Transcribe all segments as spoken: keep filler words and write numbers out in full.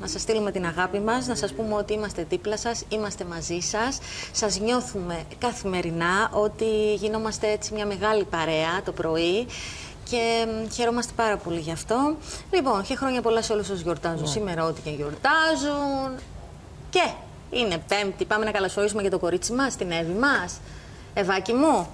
να σας στείλουμε την αγάπη μας, να σας πούμε ότι είμαστε δίπλα σας, είμαστε μαζί σας, σας νιώθουμε καθημερινά, ότι γινόμαστε έτσι μια μεγάλη παρέα το πρωί και χαιρόμαστε πάρα πολύ γι' αυτό. Λοιπόν, και χρόνια πολλά σε όλους όσους γιορτάζουν σήμερα, ό,τι και γιορτάζουν. Και είναι Πέμπτη, πάμε να καλωσορίσουμε και το κορίτσι μας, την Εύη μας. Ευάκι μου.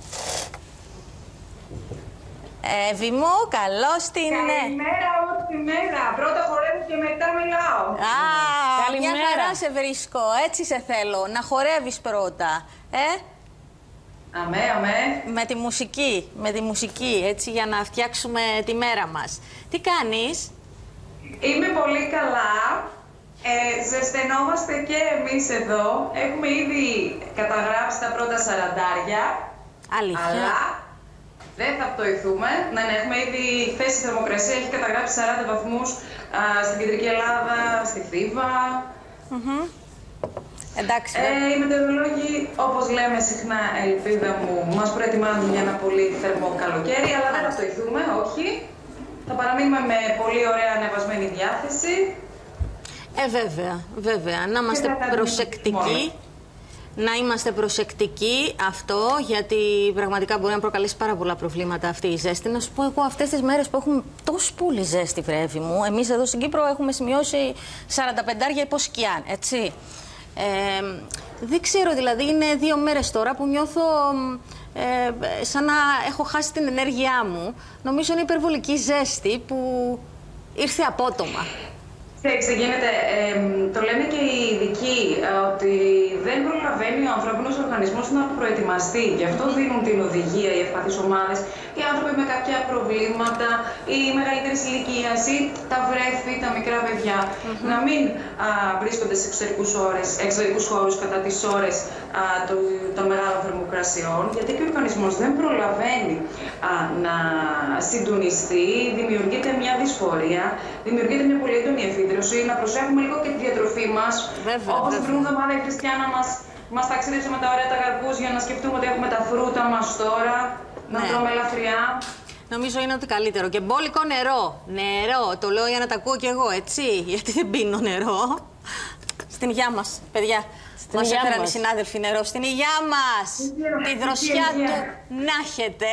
Εύη μου, καλώς την... Καλημέρα όλη τη μέρα. Πρώτα χορεύω και μετά μιλάω. Α, καλημέρα. Μια χαρά σε βρίσκω. Έτσι σε θέλω. Να χορεύεις πρώτα. Ε? Αμέ, αμέ. Με τη μουσική. Με τη μουσική, έτσι, για να φτιάξουμε τη μέρα μας. Τι κάνεις? Είμαι πολύ καλά. Ε, ζεσθενόμαστε και εμείς εδώ. Έχουμε ήδη καταγράψει τα πρώτα σαραντάρια. Αλήθεια. Αλλά δεν θα πτωηθούμε. Ναι, ναι, έχουμε ήδη χθες η θερμοκρασία έχει καταγράψει σαράντα βαθμούς α, στην Κεντρική Ελλάδα, στη Θήβα. Mm-hmm. Εντάξει. Ε, οι μετεωρολόγοι, όπως λέμε συχνά, ελπίδα μου, μας προετοιμάζουν για ένα πολύ θερμό καλοκαίρι, αλλά δεν θα πτωηθούμε, όχι. Θα παραμείνουμε με πολύ ωραία ανεβασμένη διάθεση. Ε, βέβαια, βέβαια. Να είμαστε προσεκτικοί. Να είμαστε προσεκτικοί αυτό, γιατί πραγματικά μπορεί να προκαλέσει πάρα πολλά προβλήματα αυτή η ζέστη. Να σου πω εγώ, αυτές τις μέρες που έχουμε τόσο πολύ ζέστη, βρέφη μου, εμείς εδώ στην Κύπρο έχουμε σημειώσει σαράντα πέντε υπό σκιά, έτσι. Ε, δεν ξέρω, δηλαδή είναι δύο μέρες τώρα που νιώθω ε, σαν να έχω χάσει την ενέργειά μου. Νομίζω είναι υπερβολική ζέστη που ήρθε απότομα. Ξέρετε, γίνεται, ε, το λένε και οι ειδικοί, ε, ότι δεν προλαβαίνει ο ανθρώπινος οργανισμός να προετοιμαστεί. Γι' αυτό δίνουν την οδηγία οι ευπαθείς ομάδες, οι άνθρωποι με κάποια προβλήματα, οι μεγαλύτερης ηλικίας ή τα βρέφη, τα μικρά παιδιά, mm-hmm. να μην α, βρίσκονται σε εξωτερικούς, ώρες, εξωτερικούς χώρους κατά τις ώρες α, το, των μεγάλων θερμοκρασιών, γιατί και ο οργανισμός δεν προλαβαίνει α, να συντονιστεί, δημιουργείται μια δυσφορία, δημιουργείται μια πολύ έντονη εφήδρωση. Να προσέχουμε λίγο και τη διατροφή μας. Όπως την προηγούμενη εβδομάδα η Χριστιανά μας, μας ταξίδεψε με τα ωραία τα γαρπούζια, να σκεφτούμε ότι έχουμε τα φρούτα μας τώρα, να ναι. τρώμε ελαφριά. Νομίζω είναι ότι καλύτερο. Και μπόλικο νερό. Νερό. Το λέω για να τα ακούω κι εγώ, έτσι. Γιατί δεν πίνω νερό. Στην υγειά μας, παιδιά. Στην μας έφεραν οι συνάδελφοι νερό. Στην υγειά μας. Τη δροσιά του να έχετε.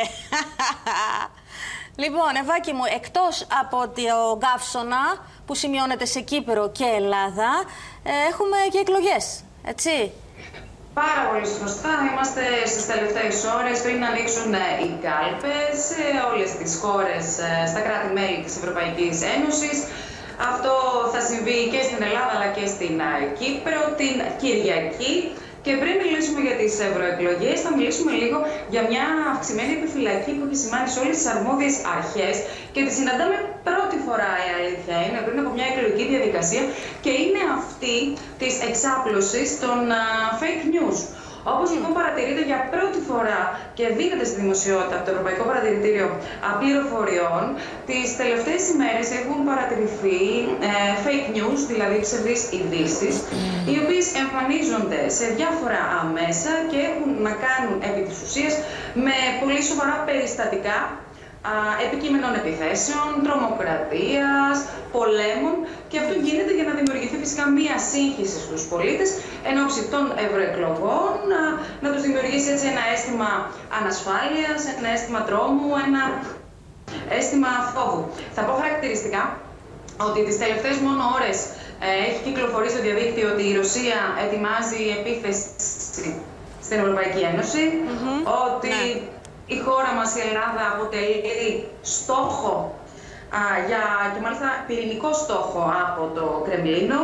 Λοιπόν, Ευάκι μου, εκτός από το καύσωνα που σημειώνεται σε Κύπρο και Ελλάδα, ε, έχουμε και εκλογές, έτσι. Πάρα πολύ σωστά. Είμαστε στις τελευταίες ώρες πριν να ανοίξουν οι κάλπες σε όλες τις χώρες, στα κράτη-μέλη της Ευρωπαϊκής Ένωσης. Αυτό θα συμβεί και στην Ελλάδα αλλά και στην Κύπρο την Κυριακή. Και πριν μιλήσουμε για τις ευρωεκλογές, θα μιλήσουμε λίγο για μια αυξημένη επιφυλακή που έχει σημάνει σε όλες τις αρμόδιες αρχές και τη συναντάμε πρώτη φορά, η αλήθεια είναι, πριν από μια εκλογική διαδικασία και είναι αυτή της εξάπλωσης των uh, fake news. Όπως λοιπόν παρατηρείται για πρώτη φορά και δίνεται στη δημοσιότητα από το Ευρωπαϊκό Παρατηρητήριο Πληροφοριών, τις τελευταίες ημέρες έχουν παρατηρηθεί ε, fake news, δηλαδή ψευδείς ειδήσεις, οι οποίες εμφανίζονται σε διάφορα μέσα και έχουν να κάνουν επί της ουσίας με πολύ σοβαρά περιστατικά α, επικείμενων επιθέσεων, τρομοκρατίας, πολέμων, και αυτό γίνεται για να δημιουργηθεί φυσικά μία σύγχυση στους πολίτες εν ώψη των ευρωεκλογών, να, να τους δημιουργήσει έτσι ένα αίσθημα ανασφάλειας, ένα αίσθημα τρόμου, ένα αίσθημα φόβου. Θα πω χαρακτηριστικά ότι τις τελευταίες μόνο ώρες ε, έχει κυκλοφορήσει στο διαδίκτυο ότι η Ρωσία ετοιμάζει επίθεση στην Ευρωπαϊκή Ένωση, mm-hmm. ότι ναι. η χώρα μας, η Ελλάδα, αποτελεί στόχο Α, για, και μάλιστα πυρηνικό στόχο από το Κρεμλίνο,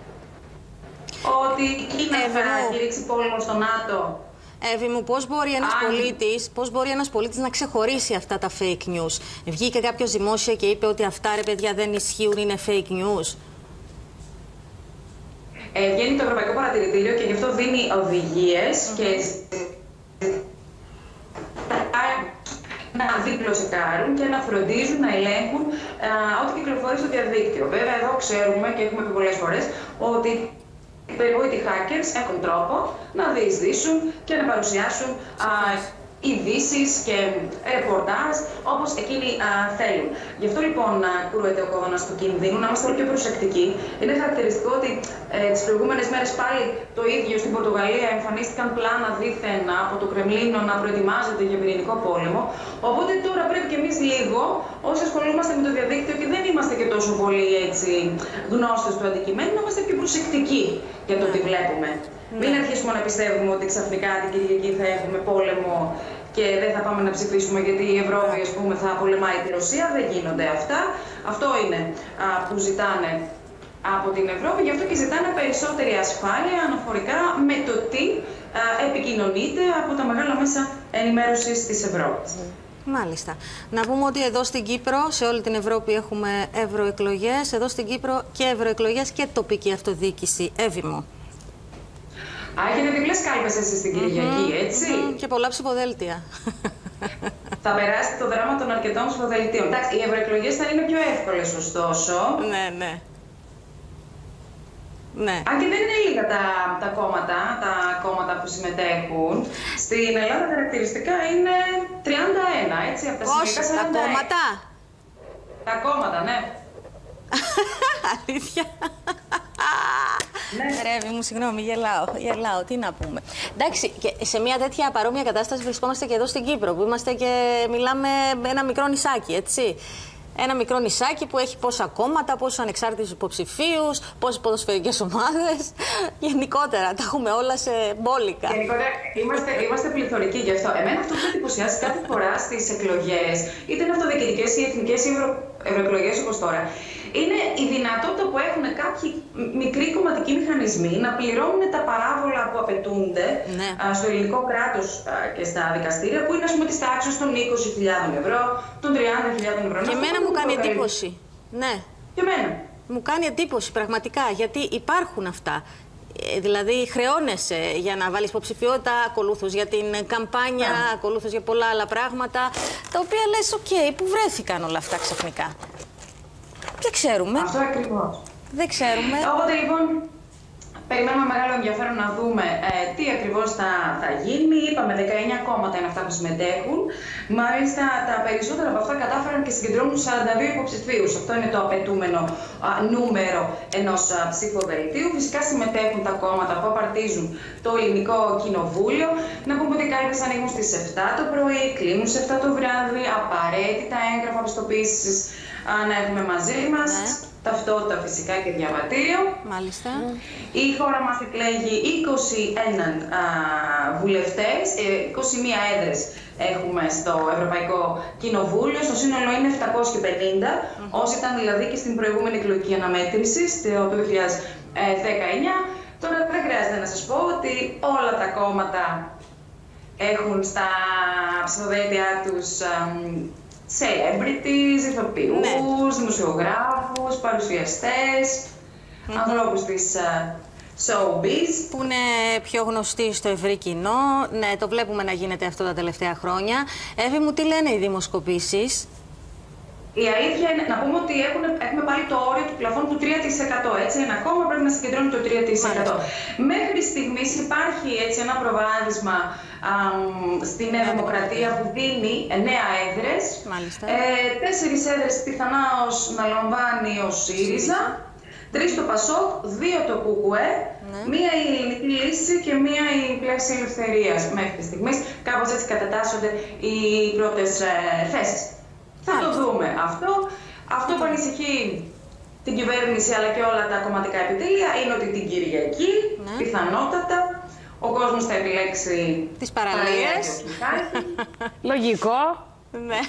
ότι η Κίνα θα κηρύξει πόλεμο στο ΝΑΤΟ. Εύη μου, πώς μπορεί ένας πολίτης, πώς μπορεί ένας πολίτης να ξεχωρίσει αυτά τα fake news? Βγήκε κάποιος δημόσια και είπε ότι αυτά, ρε παιδιά, δεν ισχύουν, είναι fake news. Ε, βγαίνει το Ευρωπαϊκό Παρατηρητήριο και γι' αυτό δίνει οδηγίες mm-hmm. και να διπλοσεκάρουν και να φροντίζουν, να ελέγχουν α, ό,τι κυκλοφορεί στο διαδίκτυο. Βέβαια, εδώ ξέρουμε και έχουμε πει πολλές φορές ότι οι περιβόητοι hackers έχουν τρόπο να διεισδύσουν και να παρουσιάσουν α, ειδήσεις και ρεπορτάζ όπως εκείνοι α, θέλουν. Γι' αυτό λοιπόν να κρούεται ο κόδωνας του κινδύνου, να είμαστε όλοι πιο προσεκτικοί. Είναι χαρακτηριστικό ότι ε, τις προηγούμενες μέρες πάλι το ίδιο στην Πορτογαλία εμφανίστηκαν πλάνα δήθεν από το Κρεμλίνο να προετοιμάζεται για πυρηνικό πόλεμο. Οπότε τώρα πρέπει και εμείς λίγο, όσοι ασχολούμαστε με το διαδίκτυο και δεν είμαστε και τόσο πολύ έτσι, γνώστες του αντικειμένου, να είμαστε πιο προσεκτικοί για το τι βλέπουμε. Ναι. Μην αρχίσουμε να πιστεύουμε ότι ξαφνικά την Κυριακή θα έχουμε πόλεμο και δεν θα πάμε να ψηφίσουμε γιατί η Ευρώπη, ας πούμε, θα πολεμάει τη Ρωσία. Δεν γίνονται αυτά. Αυτό είναι α, που ζητάνε από την Ευρώπη, γι' αυτό και ζητάνε περισσότερη ασφάλεια αναφορικά με το τι α, επικοινωνείται από τα μεγάλα μέσα ενημέρωσης της Ευρώπης. Μάλιστα. Να πούμε ότι εδώ στην Κύπρο, σε όλη την Ευρώπη έχουμε ευρωεκλογές, εδώ στην Κύπρο και ευρωεκλογές και τοπική αυτοδιοίκηση. Εύη μου. Α, έχετε διπλές κάλπες εσείς στην Κυριακή, mm -hmm, έτσι. Mm -hmm, και πολλά ψηφοδέλτια. Θα περάσει το δράμα των αρκετών ψηφοδελτίων. Εντάξει, οι ευρωεκλογές θα είναι πιο εύκολες, ωστόσο. Ναι, ναι. Ναι. Αν και δεν είναι λίγα τα, τα κόμματα, τα κόμματα που συμμετέχουν. Στην Ελλάδα χαρακτηριστικά είναι τριάντα ένα, έτσι, από τα συνολικά σαράντα. Τα κόμματα? Τα κόμματα, ναι. Αλήθεια. Ναι. Ρεύη μου, συγγνώμη, γελάω, γελάω, τι να πούμε. Εντάξει, και σε μια τέτοια παρόμοια κατάσταση βρισκόμαστε και εδώ στην Κύπρο, που είμαστε και μιλάμε με ένα μικρό νησάκι, έτσι. Ένα μικρό νησάκι που έχει πόσα κόμματα, πόσους ανεξάρτητους υποψηφίους, πόσες ποδοσφαιρικές ομάδες. Γενικότερα, τα έχουμε όλα σε μπόλικα. Γενικότερα, είμαστε, είμαστε πληθωρικοί γι' αυτό. Εμένα αυτό που με εντυπωσιάζει κάθε φορά στις εκλογές, είτε είναι αυτοδιοικητικές ή εθνικές ή ευρω... ευρωεκλογές όπως τώρα, είναι η δυνατότητα που έχουν κάποιοι μικροί κομματικοί μηχανισμοί να πληρώνουν τα παράβολα που απαιτούνται ναι. α, στο ελληνικό κράτος α, και στα δικαστήρια, που είναι, ας πούμε, της τάξης των είκοσι χιλιάδων ευρώ, των τριάντα χιλιάδων ευρώ. Και εμένα μου κάνει εντύπωση. Ναι. Και εμένα. Μου κάνει εντύπωση πραγματικά, γιατί υπάρχουν αυτά. Ε, δηλαδή, χρεώνεσαι για να βάλεις υποψηφιότητα, ακολούθως για την καμπάνια, yeah. ακολούθως για πολλά άλλα πράγματα, τα οποία λες, οκ, okay, πού βρέθηκαν όλα αυτά ξαφνικά. Δεν ξέρουμε. Αυτό ακριβώς. Δεν ξέρουμε. Οπότε λοιπόν, περιμένουμε μεγάλο ενδιαφέρον να δούμε ε, τι ακριβώς θα, θα γίνει. Είπαμε δεκαεννιά κόμματα είναι αυτά που συμμετέχουν. Μάλιστα τα περισσότερα από αυτά κατάφεραν και συγκεντρώνουν σαράντα δύο υποψηφίους. Αυτό είναι το απαιτούμενο α, νούμερο ενός α, ψηφοδελτίου. Φυσικά συμμετέχουν τα κόμματα που απαρτίζουν το ελληνικό κοινοβούλιο. Να πούμε ότι οι κάλπες ανοίγουν στις επτά το πρωί, κλείνουν στις επτά το βράδυ. Απαραίτητα έγγραφα πιστοποίησης να έχουμε μαζί μας, ναι. ταυτότητα φυσικά και διαβατήριο. Μάλιστα. Η χώρα μας εκλέγει είκοσι ένα α, βουλευτές, είκοσι μία έδρες έχουμε στο Ευρωπαϊκό Κοινοβούλιο, στο σύνολο είναι επτακόσιοι πενήντα, mm-hmm. όσοι ήταν δηλαδή και στην προηγούμενη εκλογική αναμέτρηση, το δύο χιλιάδες δεκαεννιά. Τώρα δεν χρειάζεται να σας πω ότι όλα τα κόμματα έχουν στα ψηφοδέλτια τους α, celebrities, ηθοποιούς, ναι. δημοσιογράφους, παρουσιαστές, mm-hmm. ανθρώπους της uh, showbiz. Που είναι πιο γνωστοί στο ευρύ κοινό. Ναι, το βλέπουμε να γίνεται αυτό τα τελευταία χρόνια. Εύη μου, τι λένε οι δημοσκοπήσεις? Η αλήθεια είναι να πούμε ότι έχουν, έχουμε πάλι το όριο του πλαφών του τρία τοις εκατό. Έτσι, ένα κόμμα πρέπει να συγκεντρώνει το τρία τοις εκατό. Μέχρι στιγμής υπάρχει έτσι ένα προβάδισμα α, στη Νέα Δημοκρατία που δίνει εννέα έδρες. Μάλιστα. Ε, τέσσερις έδρες πιθανά ως να λαμβάνει ο ΣΥΡΙΖΑ, τρεις το ΠΑΣΟΚ, δύο το ΚΚΕ, ναι. μία η Ελληνική Λύση και μία η Πλεύση Ελευθερίας. Μέχρι στιγμής κάπως έτσι κατατάσσονται οι πρώτες ε, θέσεις. Θα το δούμε αυτό. Αυτό που ανησυχεί την κυβέρνηση αλλά και όλα τα κομματικά επιτελεία είναι ότι την Κυριακή, ναι. πιθανότατα, ο κόσμος θα επιλέξει τις παραλίες. Λογικό. Ναι.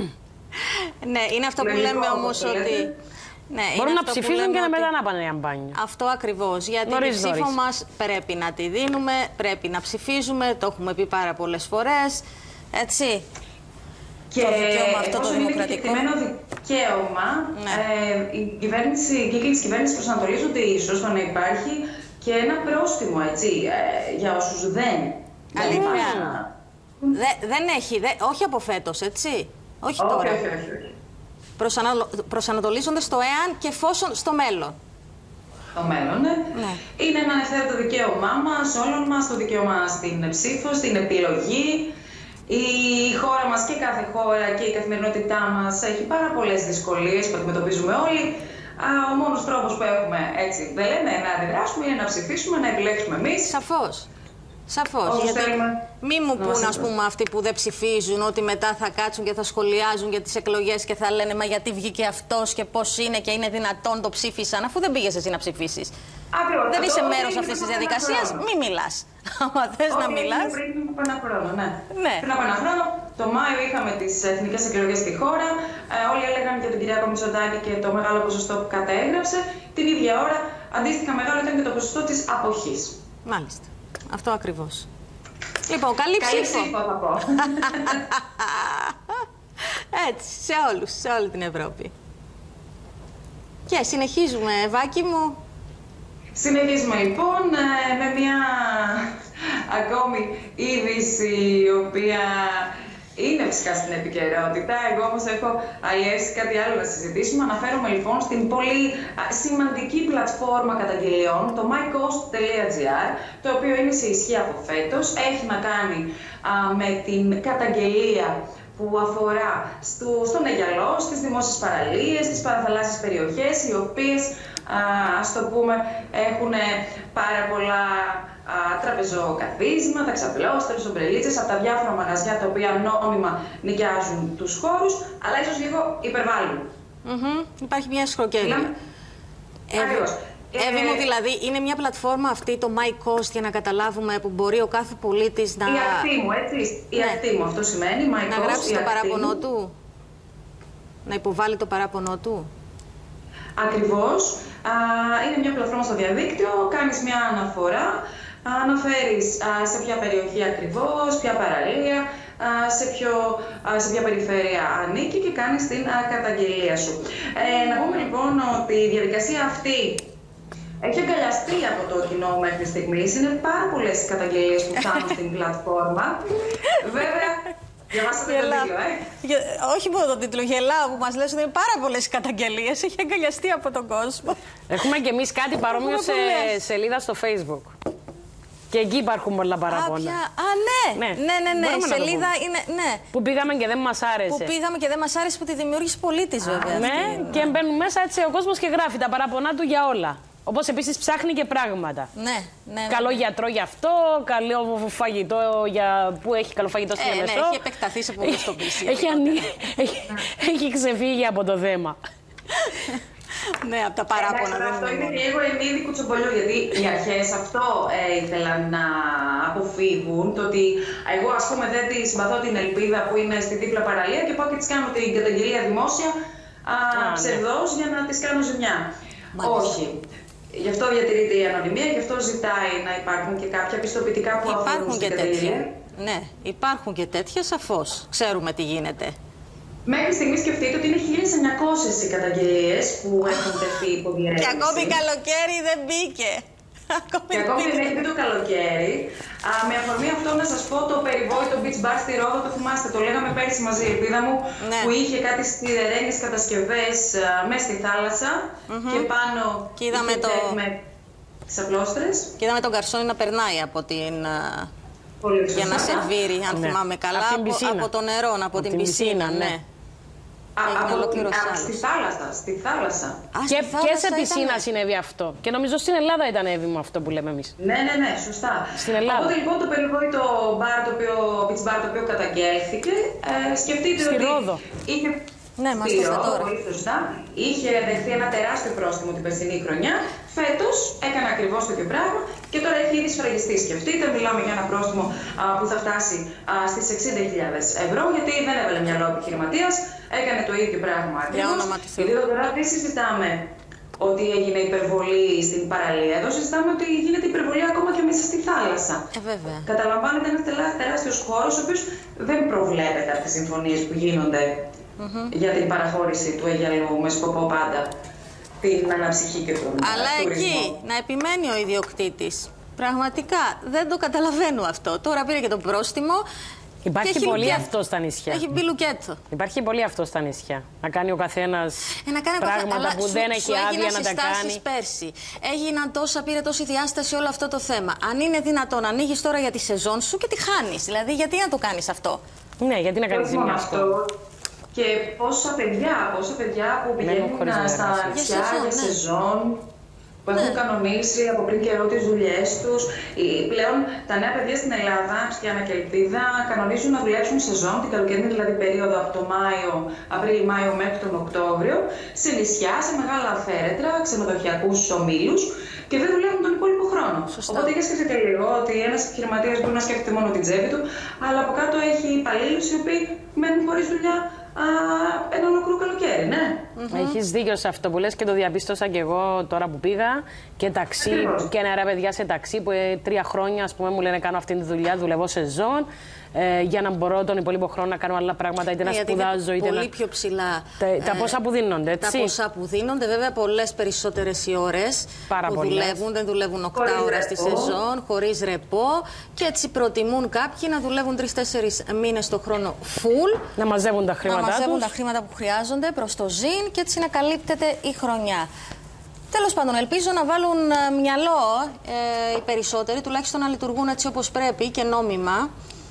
Ναι, είναι αυτό που λέμε όμως ότι... Ναι, μπορούν να ψηφίσουν και να μετά να πάνε για μπάνιο. Αυτό ακριβώς. Γιατί νωρίς, τη ψήφο νωρίς. μας πρέπει να τη δίνουμε, πρέπει να ψηφίζουμε, το έχουμε πει πάρα πολλές φορές. Έτσι. Και εφόσον είναι κεκτημένο δικαίωμα, ναι. ε, η κυβέρνηση, οι κύκλοι της κυβέρνησης προσανατολίζονται ίσως στο να υπάρχει και ένα πρόστιμο, έτσι, ε, για όσους δεν... Αλήθεια. Δε, δεν έχει, δε, όχι από φέτος, έτσι. Όχι όχι, τώρα. Όχι, όχι, όχι. Προσανατολ, προσανατολίζονται στο εάν και εφόσον στο μέλλον. Το μέλλον, ναι. ναι. Είναι ένα ευθέτω δικαίωμά μας, όλων μας, το δικαίωμα στην ψήφο, στην επιλογή. Η χώρα μας και κάθε χώρα και η καθημερινότητά μας έχει πάρα πολλές δυσκολίες που αντιμετωπίζουμε όλοι. Ο μόνος τρόπος που έχουμε, έτσι δεν λένε, να αντιδράσουμε είναι να ψηφίσουμε, να επιλέξουμε εμείς. Σαφώς. Σαφώς. Γιατί μη μου πούν, ας πούμε, αυτοί που δεν ψηφίζουν ότι μετά θα κάτσουν και θα σχολιάζουν για τις εκλογές και θα λένε μα γιατί βγήκε αυτός και πώς είναι και είναι δυνατόν το ψήφισαν, αφού δεν πήγες εσύ να ψηφίσεις. Ακριβώς. Δεν είσαι μέρος αυτής της διαδικασίας, μη μιλάς. Άμα θες να μιλάς. Πριν από ένα χρόνο, ναι. ναι. Πριν από ένα χρόνο, το Μάιο είχαμε τις εθνικές εκλογές στη χώρα. Ε, όλοι έλεγαν για τον Κυριάκο Μητσοτάκη και το μεγάλο ποσοστό που κατέγραψε. Την ίδια ώρα, αντίστοιχα μεγάλο ήταν και το ποσοστό της αποχής. Μάλιστα. Αυτό ακριβώς. Λοιπόν, καλή ψήφο. Καλή ψήφο θα πω. Έτσι, σε όλους, σε όλη την Ευρώπη. Και συνεχίζουμε, Βάκη μου. Συνεχίζουμε λοιπόν με μια ακόμη είδηση η οποία είναι φυσικά στην επικαιρότητα. Εγώ όμως έχω αλλιεύσει κάτι άλλο να συζητήσουμε. Αναφέρομαι λοιπόν στην πολύ σημαντική πλατφόρμα καταγγελιών, το my cost τελεία gr, το οποίο είναι σε ισχύ από φέτος. Έχει να κάνει α, με την καταγγελία που αφορά στο, στον Αιγιαλό, στις δημόσιες παραλίες, στις παραθαλάσσιες περιοχές, οι οποίες, α, ας το πούμε, έχουν πάρα πολλά α, τραπεζοκαθίσματα, ξαπλώστερες, ομπρελίτσες, από τα διάφορα μαγαζιά τα οποία νόμιμα νοικιάζουν τους χώρους, αλλά ίσως λίγο υπερβάλλουν. Mm-hmm. Υπάρχει μια σχροκέρδεια. Ακριβώς. Εύη μου, δηλαδή, είναι μια πλατφόρμα αυτή, το My Cost, για να καταλάβουμε, που μπορεί ο κάθε πολίτης να... Η ακτή μου, έτσι. Η ναι. ακτή μου, αυτό σημαίνει, My να Cost, γράψει το παράπονό μου. του. Να υποβάλει το παράπονό του. Ακριβώς. Α, είναι μια πλατφόρμα στο διαδίκτυο, κάνεις μια αναφορά, αναφέρεις α, σε ποια περιοχή ακριβώς, ποια παραλία, α, σε, ποιο, α, σε ποια περιφέρεια ανήκει και κάνεις την α, καταγγελία σου. Ε, να πούμε λοιπόν ότι η διαδικασία αυτή έχει αγκαλιαστεί από το κοινό μέχρι στιγμής. Είναι πάρα πολλές οι καταγγελίες που φτάνουν στην πλατφόρμα. Βέβαια, διαβάσατε τον τίτλο, ε. Για, όχι μόνο τον τίτλο, γελάω που μας λες ότι είναι πάρα πολλές καταγγελίες. Έχει αγκαλιαστεί από τον κόσμο. Έχουμε κι εμείς κάτι παρόμοιο σε σελίδα στο Facebook. Και εκεί υπάρχουν πολλά παράπονα. Α, Α, ναι, ναι, ναι, ναι, ναι. Η σελίδα είναι, ναι. Που πήγαμε και δεν μας άρεσε. Που πήγαμε και δεν μας άρεσε που τη δημιούργησε πολίτης, βέβαια. Ναι, αυτή, και μπαίνουν μέσα έτσι ο κόσμος και γράφει τα παράπονά του για όλα. Όπως επίσης ψάχνει και πράγματα. Ναι, ναι, ναι. Καλό γιατρό για αυτό, καλό φαγητό για... που έχει καλό φαγητό στην ε, Λεμεσό. Ναι, έχει επεκταθεί σε πολλές τοπίσεις. Έχει, έχει, έχει ξεφύγει από το θέμα. Ναι, από τα παράπονα. Εντάξει, αυτό είναι λίγο ενίδη κουτσομπολιού, γιατί οι αρχές αυτό ε, ήθελαν να αποφύγουν. Το ότι εγώ, ας πούμε, δεν τη συμπαθώ την ελπίδα που είναι στη δίπλα παραλία και πάω και της κάνω την καταγγελία δημόσια α, α, ψευδώς ναι. για να της κάνω ζημιά. Μάλιστα. Όχι. Γι' αυτό διατηρείται η ανωνυμία, γι' αυτό ζητάει να υπάρχουν και κάποια πιστοποιητικά που υπάρχουν αφορούν και στην τέτοια. Ναι, υπάρχουν και τέτοια, σαφώς. Ξέρουμε τι γίνεται. Μέχρι στιγμή σκεφτείτε ότι είναι χίλιες εννιακόσιες οι καταγγελίες που έχουν τεθεί υπό διερεύνηση. Και ακόμη καλοκαίρι δεν μπήκε. Και ακόμη δεν έχει μπει το καλοκαίρι. Α, με αφορμή αυτό να σας πω το περιβόητο beach bar στη Ρόδο, το θυμάστε, το λέγαμε πέρσι μαζί, η ελπίδα μου, ναι. που είχε κάτι σιδερένιες κατασκευές μέσα στη θάλασσα mm-hmm. και πάνω και είδαμε το... με ξαπλώστρες. Και είδαμε τον καρσόνι να περνάει από την... για να σερβίρει, αν ναι. θυμάμαι καλά, από, από το νερό, από, από την πισίνα, πισίνα ναι. ναι. Α, από, α, στη θάλασσα, στη θάλασσα. Α, και, στη θάλασσα και σε πισίνα ήταν... συνέβη αυτό. Και νομίζω στην Ελλάδα ήταν έβημο αυτό που λέμε εμείς. Ναι, ναι, ναι, σωστά. Στην Ελλάδα. Οπότε λοιπόν το περιβόητο μπαρ, το οποίο, beach bar, το οποίο καταγγέλθηκε, ε, σκεφτείτε στη ότι Ρόδο. είχε... Ναι, μας το τώρα. Πολύ σωστά. Είχε δεχθεί ένα τεράστιο πρόστιμο την περσινή χρονιά. Φέτος έκανε ακριβώς το ίδιο πράγμα και τώρα έχει ήδη σφραγιστεί. Σκεφτείτε, μιλάμε για ένα πρόστιμο α, που θα φτάσει α, στις εξήντα χιλιάδες ευρώ, γιατί δεν έβαλε μυαλό ο επιχειρηματίας, έκανε το ίδιο πράγμα ακριβώς. Γιατί τώρα δεν συζητάμε ότι έγινε υπερβολή στην παραλία, εδώ συζητάμε ότι γίνεται υπερβολή ακόμα και μέσα στη θάλασσα. Ε, βέβαια. Καταλαμβάνεται ένας τεράστιος χώρος, ο οποίος δεν προβλέπεται από τις συμφωνίες που γίνονται. Mm-hmm. για την παραχώρηση του Αιγιαλού με σκοπό πάντα την αναψυχή και τον Αλλά τουρισμό. Εκεί να επιμένει ο ιδιοκτήτης. Πραγματικά δεν το καταλαβαίνω αυτό. Τώρα πήρε και το πρόστιμο. Υπάρχει πολύ λουκέτο. αυτό στα νησιά. Έχει μπει λουκέτο. Υπάρχει πολύ αυτό στα νησιά. Να κάνει ο καθένας ε, πράγματα καθ... που σου, δεν έχει άδεια να τα κάνει. Πέρσι. Έγιναν τόσα, πήρε τόση διάσταση όλο αυτό το θέμα. Αν είναι δυνατόν, ανοίγεις τώρα για τη σεζόν σου και τη χάνεις. Δηλαδή, γιατί να το κάνεις αυτό. Ναι, γιατί να κάνει ζημιά αυτό. Και πόσα παιδιά, πόσα παιδιά που πηγαίνουν στα νησιά για σεζόν, που έχουν ναι. κανονίσει από πριν καιρό τις δουλειές τους. Πλέον τα νέα παιδιά στην Ελλάδα, Χριστιανά και Ελπίδα, κανονίζουν να δουλέψουν σεζόν, την καλοκαιρινή δηλαδή περίοδο από το Μάιο, Απρίλιο-Μάιο μέχρι τον Οκτώβριο, σε νησιά, σε μεγάλα φέρετρα, ξενοδοχειακούς ομίλους και δεν δουλεύουν τον υπόλοιπο χρόνο. Σωστά. Οπότε για σκέφτεται λίγο ότι ένας επιχειρηματίας μπορεί να σκέφτεται μόνο την τσέπη του, αλλά από κάτω έχει υπαλλήλους οι οποίοι μένουν χωρίς δουλειά. Α, ένα ολόκληρο καλοκαίρι, ναι. Mm-hmm. Έχεις δίκιο σε αυτό που λες και το διαπίστωσα και εγώ τώρα που πήγα. Και ταξί, mm-hmm. και νεαρά παιδιά σε ταξί που ε, τρία χρόνια ας πούμε, μου λένε κάνω αυτή τη δουλειά, δουλεύω σεζόν. Ε, για να μπορώ τον υπόλοιπο χρόνο να κάνω άλλα πράγματα, είτε να σπουδάζω, είτε πολύ να... πιο ψηλά. Τα, ε, τα πόσα που δίνονται, έτσι. Τα πόσα που δίνονται, βέβαια, πολλές περισσότερες οι ώρες που πολλές. δουλεύουν. Δεν δουλεύουν οκτώ ώρες τη σεζόν, χωρίς ρεπό. Και έτσι προτιμούν κάποιοι να δουλεύουν τρεις τέσσερις μήνες το χρόνο full. Να μαζεύουν τα χρήματα. Να μαζεύουν τους. τα χρήματα που χρειάζονται προς το ζήν και έτσι να καλύπτεται η χρονιά. Τέλος πάντων, ελπίζω να βάλουν μυαλό ε, οι περισσότεροι, τουλάχιστον να λειτουργούν έτσι όπως πρέπει και νόμιμα.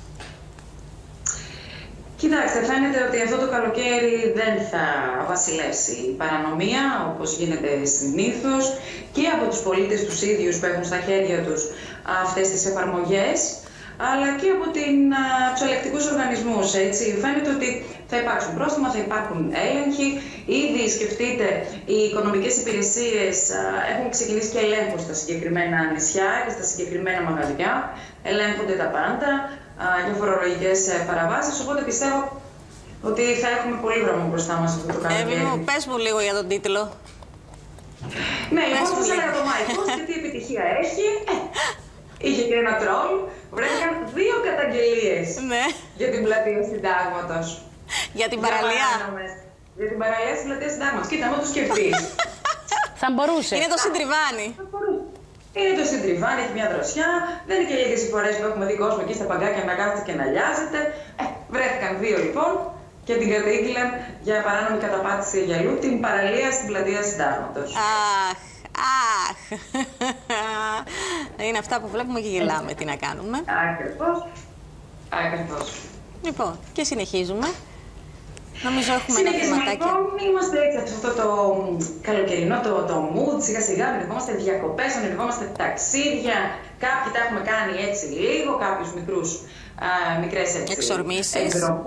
Κοιτάξτε, φαίνεται ότι αυτό το καλοκαίρι δεν θα βασιλεύσει η παρανομία, όπως γίνεται συνήθως, και από τους πολίτες τους ίδιους που έχουν στα χέρια τους αυτές τις εφαρμογές, αλλά και από την, α, τους ελεκτικούς οργανισμούς. Έτσι. Φαίνεται ότι θα υπάρξουν πρόστιμα, θα υπάρχουν έλεγχοι. Ήδη, σκεφτείτε, οι οικονομικές υπηρεσίες α, έχουν ξεκινήσει και ελέγχουν στα συγκεκριμένα νησιά και στα συγκεκριμένα μαγαζιά. Ελέγχονται τα πάντα για φορολογικές παραβάσεις, οπότε πιστεύω ότι θα έχουμε πολύ δρόμο μπροστά μας αυτό το καλοκαίρι. Εύη μου, πες μου λίγο για τον τίτλο. Ναι, λοιπόν, σας έλεγα το Μάικος και τι επιτυχία έχει. Είχε και ένα τρόλ, βρέθηκαν δύο καταγγελίες ναι. για την πλατεία Συντάγματος. Για την παραλία. Για την παραλία στην πλατεία Συντάγματος. Κοίτα, άμα το σκεφτείς. Θα μπορούσε. Είναι το Συντριβάνι. Είναι το Συντριβάνι, έχει μια δροσιά. Δεν είναι και λίγες οι φορές που έχουμε δει κόσμο εκεί στα παγκάκια να κάθεται και να λιάζεται. Ε, βρέθηκαν δύο λοιπόν και την κατήγγειλαν για παράνομη καταπάτηση γυαλού την παραλία στην πλατεία Συντάγματος. Αχ, αχ. Είναι αυτά που βλέπουμε και γελάμε. Τι να κάνουμε. Ακριβώς. Ακριβώς. Λοιπόν, και συνεχίζουμε. Νομίζω έχουμε ένα θεματάκι. Λοιπόν, είμαστε έτσι σε αυτό το καλοκαιρινό το, το mood, σιγά σιγά ονειρευόμαστε διακοπές, ονειρευόμαστε ταξίδια. Κάποιοι τα έχουμε κάνει έτσι λίγο, κάποιους μικρούς, α, μικρές έτσι, εξορμήσεις.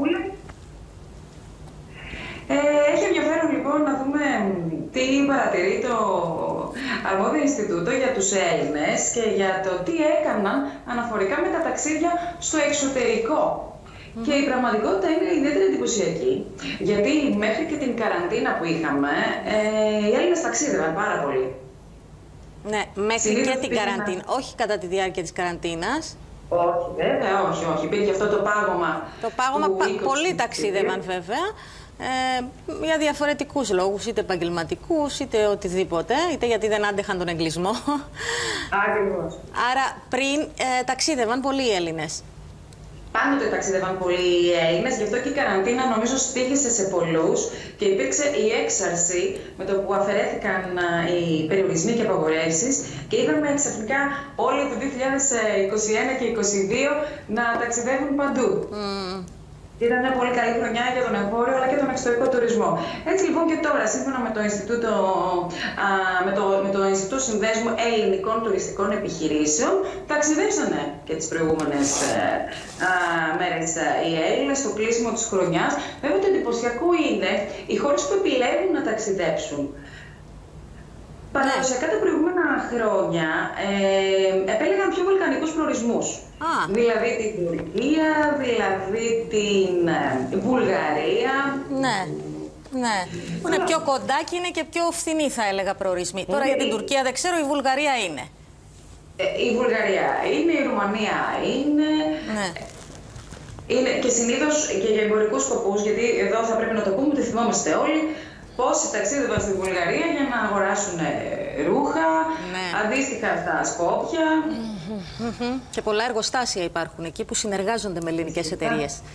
Ε, έχει ενδιαφέρον λοιπόν να δούμε τι παρατηρεί το αρμόδιο Ινστιτούτο για τους Έλληνες και για το τι έκαναν αναφορικά με τα ταξίδια στο εξωτερικό. Mm. Και η πραγματικότητα είναι ιδιαίτερα εντυπωσιακή, γιατί μέχρι και την καραντίνα που είχαμε, ε, οι Έλληνες ταξίδευαν πάρα πολύ. Ναι, μέχρι Συνήθως και την πήγαινα... καραντίνα, όχι κατά τη διάρκεια της καραντίνας. Όχι, βέβαια, όχι, όχι. Υπήρχε αυτό το πάγωμα. Το πάγωμα, πα... πολλοί ταξίδευαν βέβαια. Ε, για διαφορετικούς λόγους, είτε επαγγελματικούς, είτε οτιδήποτε, είτε γιατί δεν άντεχαν τον εγκλισμό. Ακριβώς. Άρα πριν ε, ταξίδευαν πολλοί οι Έλληνες. Πάντοτε ταξίδευαν πολλοί οι Έλληνες, γι' αυτό και η καραντίνα νομίζω στοίχησε σε πολλούς και υπήρξε η έξαρση με το που αφαιρέθηκαν οι περιορισμοί και απαγορεύσεις και είδαμε ξαφνικά όλοι το δύο χιλιάδες είκοσι ένα και είκοσι δύο να ταξιδεύουν παντού. Mm. Ήταν μια πολύ καλή χρονιά για τον εγχώριο αλλά και τον εξωτερικό τουρισμό. Έτσι λοιπόν και τώρα, σύμφωνα με το Ινστιτούτο, α, με το, με το Ινστιτούτο Συνδέσμου Ελληνικών Τουριστικών Επιχειρήσεων, ταξιδέψανε και τις προηγούμενες α, μέρες α, οι Έλληνες στο κλείσιμο της χρονιάς. Βέβαια το εντυπωσιακό είναι οι χώρες που επιλέγουν να ταξιδέψουν. Παραδοσιακά τα προηγούμενα χρόνια ε, επέλεγαν πιο βαλκανικούς προορισμούς. Ah. Δηλαδή την Τουρκία, δηλαδή την ε, Βουλγαρία. Ναι, ναι. Που είναι πιο κοντά και είναι και πιο φθηνή θα έλεγα προορισμοί. Mm. Τώρα για την Τουρκία δεν ξέρω, η Βουλγαρία είναι. Ε, η Βουλγαρία είναι, η Ρουμανία είναι. Ναι. Είναι και συνήθως και για εμπορικούς σκοπούς, γιατί εδώ θα πρέπει να το πούμε, το θυμόμαστε όλοι. Πόσοι ταξίδευαν στη Βουλγαρία για να αγοράσουν ρούχα, ναι. αντίστοιχα στα Σκόπια. Mm-hmm. Και πολλά εργοστάσια υπάρχουν εκεί που συνεργάζονται με ελληνικές εταιρείες.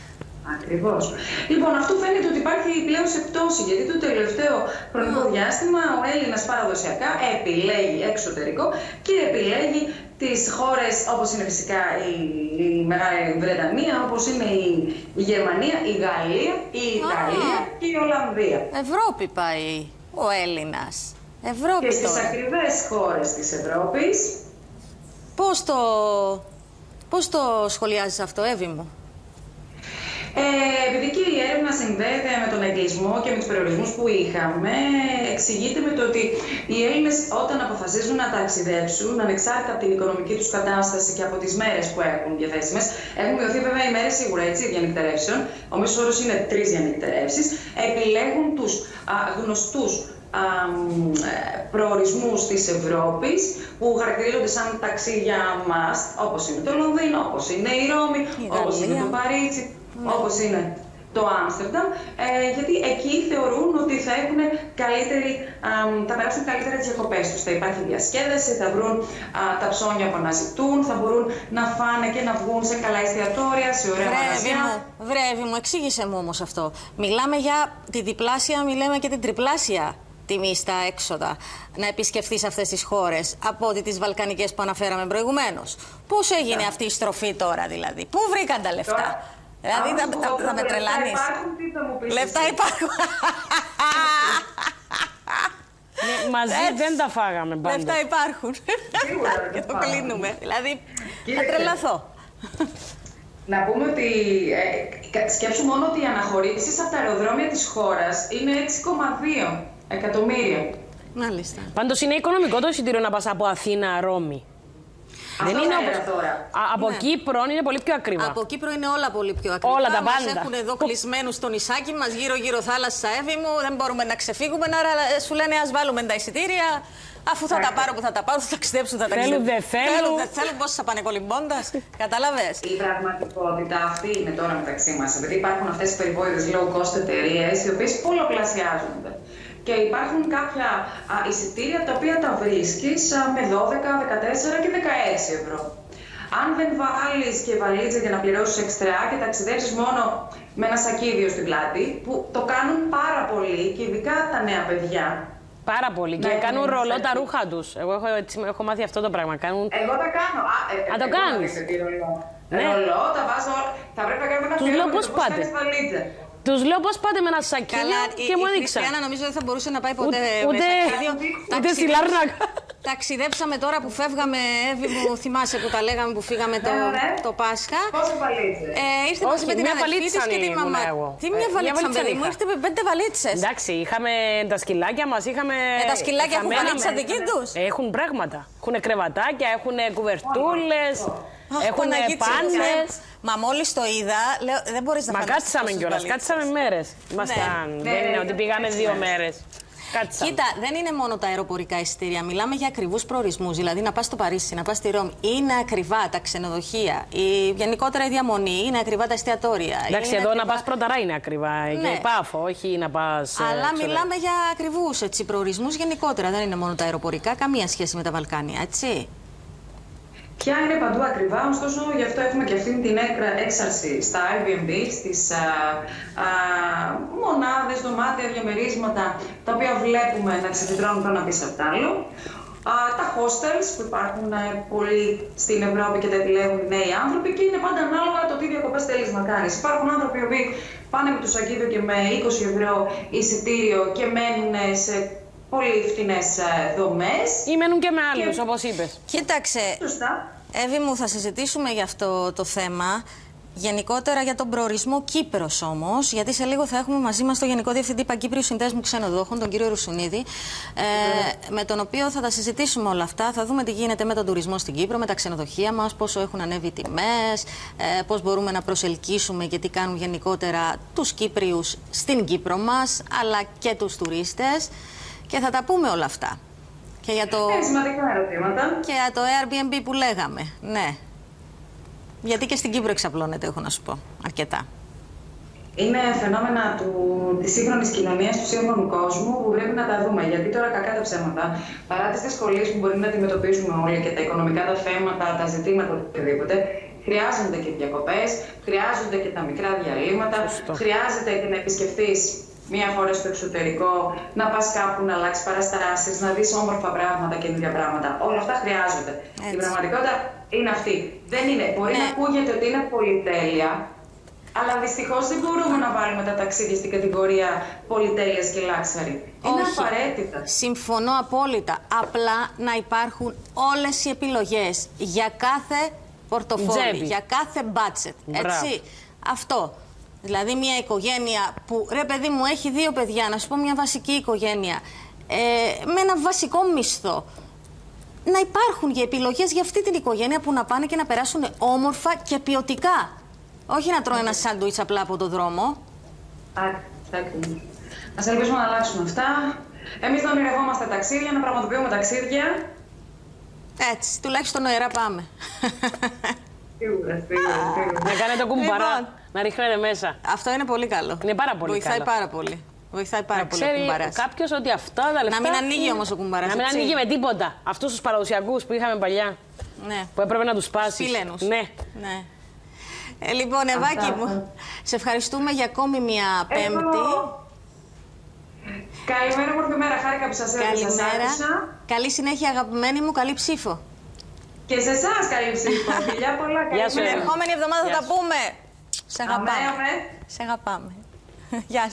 Ακριβώς. Λοιπόν, αυτό φαίνεται ότι υπάρχει πλέον σε πτώση, γιατί το τελευταίο χρονικό διάστημα ο Έλληνας παραδοσιακά επιλέγει εξωτερικό και επιλέγει τις χώρες όπως είναι φυσικά η, η Μεγάλη Βρετανία, όπως είναι η, η Γερμανία, η Γαλλία, η Ιταλία ah. και η Ολλανδία. Ευρώπη πάει ο Έλληνας. Ευρώπη και στις τώρα. ακριβές χώρες της Ευρώπης. Πώς το, πώς το σχολιάζεις αυτό, Εύη μου? Ε, επειδή και η έρευνα συνδέεται με τον εγκλισμό και με τους περιορισμούς που είχαμε, εξηγείται με το ότι οι Έλληνες όταν αποφασίζουν να ταξιδέψουν, ανεξάρτητα από την οικονομική τους κατάσταση και από τις μέρες που έχουν διαθέσιμες, έχουν μειωθεί βέβαια οι μέρες σίγουρα έτσι, διανυκτερεύσεων, ο μέσος όρος είναι τρεις διανυκτερεύσεις, επιλέγουν τους α, γνωστούς α, προορισμούς της Ευρώπης που χαρακτηρίζονται σαν ταξίδια must, όπως είναι το Λονδίνο, όπως είναι η Ρώμη, όπως είναι το Παρίσι. Ναι. Όπως είναι το Άμστερνταμ, ε, γιατί εκεί θεωρούν ότι θα, έχουν καλύτερη, α, θα περάσουν καλύτερα τις διακοπές τους. Θα υπάρχει διασκέδαση, θα βρουν α, τα ψώνια που αναζητούν, θα μπορούν να φάνε και να βγουν σε καλά εστιατόρια, σε ωραία μαγαζιά. Βρέβη μου, εξήγησε μου όμως αυτό. Μιλάμε για τη διπλάσια, μιλάμε και την τριπλάσια τιμή στα έξοδα να επισκεφθείς αυτές τις χώρες από ότι τις βαλκανικές που αναφέραμε προηγουμένως. Πώς έγινε yeah. αυτή η στροφή τώρα δηλαδή, πού βρήκαν τα λεφτά? Τώρα... Δηλαδή θα, θα, θα, θα με τρελάνεις. Λεφτά υπάρχουν, τι θα μου πεις? Λεφτά υπάρχουν. Ναι, μαζί Έτσι. δεν τα φάγαμε πάντως. Λεφτά υπάρχουν. Σίγουρα και το κλείνουμε. Δηλαδή θα τρελαθώ. Να πούμε ότι ε, σκέψου μόνο ότι οι αναχωρήσεις από τα αεροδρόμια της χώρας είναι έξι κόμμα δύο εκατομμύρια. Μάλιστα. Πάντως είναι οικονομικό το εισιτήριο να πας από Αθήνα Ρώμη. Δεν είναι όπως τώρα. Α, από ναι. Κύπρο είναι πολύ πιο ακριβά. Από Κύπρο είναι όλα πολύ πιο ακριβά. Όλα τα πάντα. Μας έχουν εδώ κλεισμένους στο νησάκι μας, γύρω-γύρω θάλασσα, Εύη μου. Δεν μπορούμε να ξεφύγουμε. Άρα σου λένε ας βάλουμε τα εισιτήρια. Αφού θα τα πάρω που θα τα πάρω, θα ταξιδέψουν, θα ταξιδέψουν. Θέλουν, δεν θέλουν. Θέλουν, δεν θέλουν. Πώς θα πάνε κολυμπώντας. Κατάλαβες. Η πραγματικότητα αυτή είναι τώρα μεταξύ μας. Δηλαδή υπάρχουν αυτές οι περιβόηδες low cost εταιρείες οι οποίες πολλαπλασιάζονται. Και υπάρχουν κάποια α, εισιτήρια τα οποία τα βρίσκεις α, με δώδεκα, δεκατέσσερα και δεκαέξι ευρώ. Αν δεν βάλεις και βαλίτσα για να πληρώσεις εξτρά και ταξιδέψεις μόνο με ένα σακίδιο στην πλάτη, που το κάνουν πάρα πολύ και ειδικά τα νέα παιδιά. Πάρα πολύ. Και ναι, κάνουν ναι, ρολό ναι. τα ρούχα τους. Εγώ έχω, έτσι, έχω μάθει αυτό το πράγμα. Κάνουν... Εγώ τα κάνω. Α, ε, Α το κάνεις. Ναι. Ρολό, τα βάζω. Θα πρέπει να κάνουμε ένα φίλο με το πώς κάνεις βαλίτσα. Τους λέω πώς πάτε με ένα σακίδιο και μου έδειξαν. Η Χριστιανά νομίζω δεν θα μπορούσε να πάει ποτέ ούτε, με σακίδιο. Ούτε στη Λάρνακα. Ταξιδέψαμε τώρα που φεύγαμε, Εύη μου, θυμάσαι που τα λέγαμε που φύγαμε το, το Πάσχα. Πόσε βαλίτσες? Ε, ήρθε μαζί με την αδελφή της και τη μαμά. Τι μια βαλίτσα, παιδί μου, ήρθε με πέντε βαλίτσες. Εντάξει, είχαμε τα σκυλάκια μας, είχαμε... Ε, τα σκυλάκια έχουν βαλίτσα δική τους. Έχουν πράγματα. Έχουν κρεβατάκια, έχουν κουβερτούλες. Έχουν πάνες. Μα μόλις το είδα, λέω, δεν μπορείς να φανταστείς. Μα κάτσαμε κιόλας, κάτσαμε μέρες. Ήμασταν, δεν είναι ότι πήγαμε δύο μέρες. Κάτσαμε. Κοίτα, δεν είναι μόνο τα αεροπορικά εισιτήρια. Μιλάμε για ακριβούς προορισμούς. Δηλαδή να πας στο Παρίσι, να πας στη Ρώμη. Είναι ακριβά τα ξενοδοχεία. Η, γενικότερα η διαμονή. Είναι ακριβά τα εστιατόρια. Εντάξει, εδώ ακριβά... να πας πρώτα είναι ακριβά. Ναι. Και η Πάφο, όχι να πας. Αλλά ξέρω. μιλάμε για ακριβούς προορισμούς γενικότερα. Δεν είναι μόνο τα αεροπορικά. Καμία σχέση με τα Βαλκάνια, έτσι. Πια είναι παντού ακριβά, ωστόσο γι' αυτό έχουμε και αυτήν την έξαρση στα Airbnb, στις α, α, μονάδες, δωμάτια, διαμερίσματα, τα οποία βλέπουμε να ξεφυτρώνουν το ένα πίσω από το άλλο. Α, τα hostels που υπάρχουν α, πολύ στην Ευρώπη και τα επιλέγουν οι νέοι άνθρωποι και είναι πάντα ανάλογα το τι διακοπές θέλεις να κάνεις. Υπάρχουν άνθρωποι οι οποίοι πάνε με το σακίδιο και με είκοσι ευρώ εισιτήριο και μένουν σε πολύ φτηνές δομές. Ή μένουν και με άλλους, και... όπως είπες. Κοίταξε, Σωστά. Εύη μου, θα συζητήσουμε για αυτό το θέμα. Γενικότερα για τον προορισμό Κύπρος όμως, γιατί σε λίγο θα έχουμε μαζί μας τον Γενικό Διευθυντή Παγκύπριου Συνδέσμου Ξενοδόχων, τον κύριο Ρουσουνίδη, ε, με τον οποίο θα τα συζητήσουμε όλα αυτά. Θα δούμε τι γίνεται με τον τουρισμό στην Κύπρο, με τα ξενοδοχεία μας, πόσο έχουν ανέβει οι τιμές, ε, πώς μπορούμε να προσελκύσουμε και τι κάνουν γενικότερα τους Κύπριους στην Κύπρο μας, αλλά και τους τουρίστες. Και θα τα πούμε όλα αυτά. Και για το, ε, σημαντικά ερωτήματα. Και για το Airbnb που λέγαμε. Ναι. Γιατί και στην Κύπρο εξαπλώνεται, έχω να σου πω. Αρκετά. Είναι φαινόμενα του, της σύγχρονης κοινωνίας, του σύγχρονου κόσμου που πρέπει να τα δούμε. Γιατί τώρα, κακά τα ψέματα, παρά τις δυσκολίες που μπορεί να αντιμετωπίσουμε όλοι και τα οικονομικά τα θέματα, τα ζητήματα, οτιδήποτε, χρειάζονται και διακοπές, χρειάζονται και τα μικρά διαλύματα, Σωστό. χρειάζεται και να επισκεφτείς μία χώρα στο εξωτερικό, να πας κάπου να αλλάξεις παραστάσεις, να δεις όμορφα πράγματα, καινούργια πράγματα. Όλα αυτά χρειάζονται. Έτσι. Η πραγματικότητα είναι αυτή. Δεν είναι. Μπορεί Ναι. να ακούγεται ότι είναι πολυτέλεια, αλλά δυστυχώς δεν μπορούμε να βάλουμε τα ταξίδια στην κατηγορία πολυτέλειας και luxury. Είναι Όχι. απαραίτητα. Συμφωνώ απόλυτα. Απλά να υπάρχουν όλες οι επιλογές για κάθε πορτοφόλι, Τζέπη. για κάθε budget. Έτσι. Αυτό. Δηλαδή μια οικογένεια που, ρε παιδί μου, έχει δύο παιδιά, να σου πω μια βασική οικογένεια, ε, με ένα βασικό μισθό. Να υπάρχουν και επιλογές για αυτή την οικογένεια που να πάνε και να περάσουν όμορφα και ποιοτικά. Όχι να τρώνε ένα σάντουιτς απλά από το δρόμο. Άκρη. Ας ελπίσουμε να αλλάξουν αυτά. Εμείς να ονειρευόμαστε ταξίδια, να πραγματοποιούμε ταξίδια. Έτσι, τουλάχιστον νοερά πάμε. Σίγουρα, σίγουρα, σίγουρα. Να κάνετε κουμπαρά, Λοιπόν. να ρίχνετε μέσα. Αυτό είναι πολύ καλό. Είναι πάρα πολύ Βοηθάει καλό. πάρα πολύ. Βοηθάει πάρα Να πολύ ο ξέρει κουμπαράς. κάποιο ότι αυτά τα λεφτά. Να μην ανοίγει είναι- όμως ο κουμπαράς, Να μην έτσι. ανοίγει με τίποτα. Αυτού του παραδοσιακού που είχαμε παλιά. Ναι. Που έπρεπε να του σπάσει. Φίλενους. Ναι. Ναι. Ε, λοιπόν, Ευάκη μου, σε ευχαριστούμε για ακόμη μια Πέμπτη. Καλημέρα, μορφή μέρα. Χάρηκα που σας έδωσα. Καλημέρα. Καλή συνέχεια, αγαπημένη μου, καλή ψήφο. Και σε εσάς καλή ψήφο. Φιλιά πολλά. Γεια σου, Την Εύα. ερχόμενη εβδομάδα θα Γεια τα σου. πούμε. Σε Αμέ, αγαπάμε. αμέ. Σε αγαπάμε. Γεια